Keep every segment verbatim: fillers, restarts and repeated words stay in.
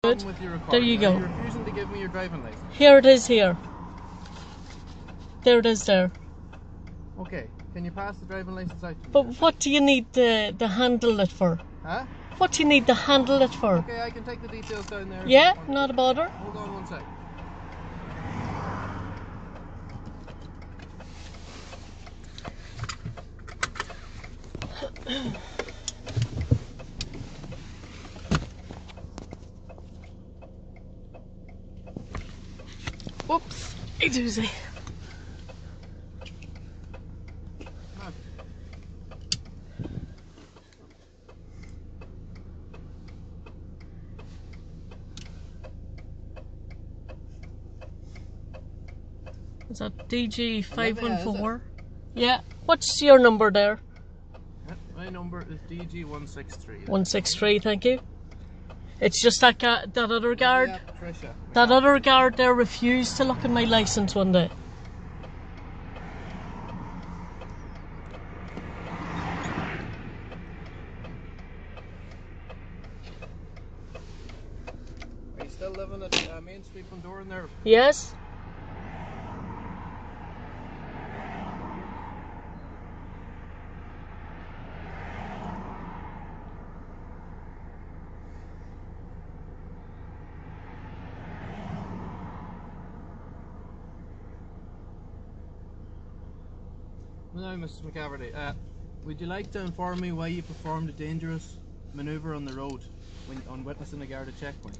Good. With your There you go. You're refusing to give me your driving license. Here it is here. There it is there. Okay, can you pass the driving license out to me? But what do you need the, the handle it for? Huh? What do you need the handle it for? Okay, I can take the details down there. Yeah, not a bother. Hold on one sec. Whoops, a doozy. Is that D G five one four? Yeah. What's your number there? My number is D G one six three. one six three, thank you. It's just that ga that other guard. Yeah, Tricia. That other guard there refused to look at my license one day. Are you still living at uh, Main Street, Bundoran there? Yes. Now, Missus McCaverty, uh, would you like to inform me why you performed a dangerous manoeuvre on the road when on witnessing a guarded checkpoint?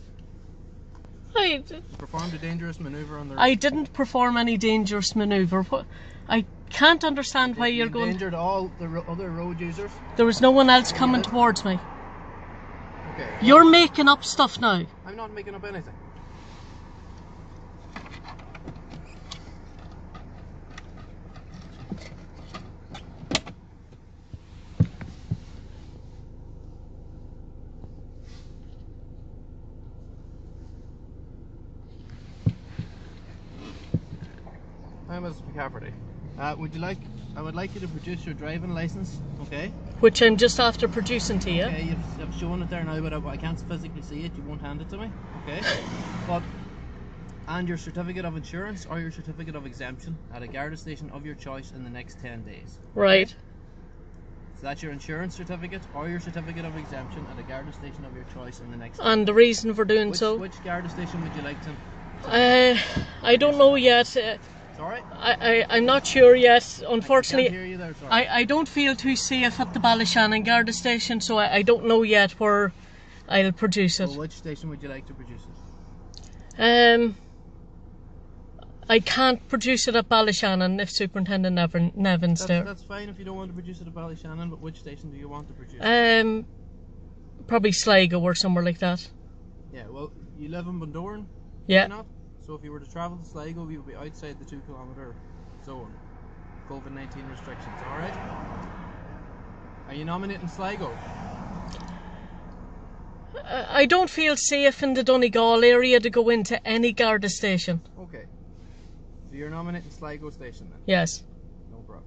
I, You performed a dangerous manoeuvre on the road. I didn't perform any dangerous manoeuvre. What? I can't understand why you're you going. endangered all the ro other road users. There was no one else coming towards me. Okay. You're making up stuff now. I'm not making up anything. Hi, Missus McCaverty. Uh, would you like? I would like you to produce your driving license, okay? Which I'm just after producing to you. Okay, you've, you've shown it there now, but I, I can't physically see it. You won't hand it to me, okay? But and your certificate of insurance or your certificate of exemption at a Garda station of your choice in the next ten days. Right. So that's your insurance certificate or your certificate of exemption at a Garda station of your choice in the next. And the reason for doing which, so? Which Garda station would you like to? Uh, I don't know yet. Uh, Sorry? I, I, I'm not sure yet. Unfortunately, I, can't hear you there, sorry. I, I don't feel too safe at the Ballyshannon Garda station, so I, I don't know yet where I'll produce it. Well, which station would you like to produce it? Um, I can't produce it at Ballyshannon if Superintendent Nevin, Nevin's That's, there. that's fine if you don't want to produce it at Ballyshannon, but which station do you want to produce it? Um, probably Sligo or somewhere like that. Yeah, well, you live in Bundoran? Yeah. Do you not? So if you were to travel to Sligo, you would be outside the two kilometre zone. COVID nineteen restrictions, alright? Are you nominating Sligo? I don't feel safe in the Donegal area to go into any Garda station. Okay. So you're nominating Sligo station then? Yes. No problem.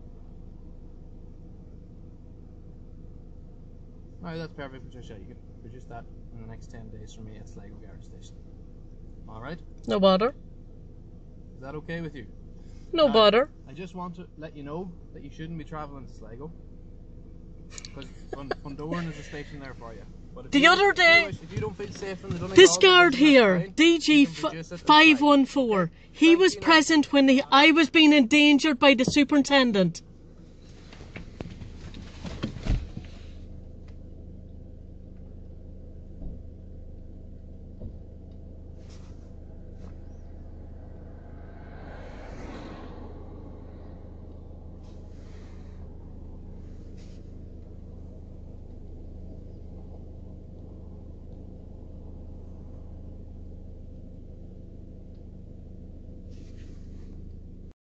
Alright, that's perfect, Patricia. You can produce that in the next ten days for me at Sligo Garda station. Alright? No bother. Is that okay with you? No now, bother. I just want to let you know that you shouldn't be travelling to Sligo. Because Bundoran is a station there for you. But if the you, other if day, you wish, if you don't feel safe in the Donegal, this guard station, here, fine, D G five one four, okay? he was present when he, I was being endangered by the superintendent.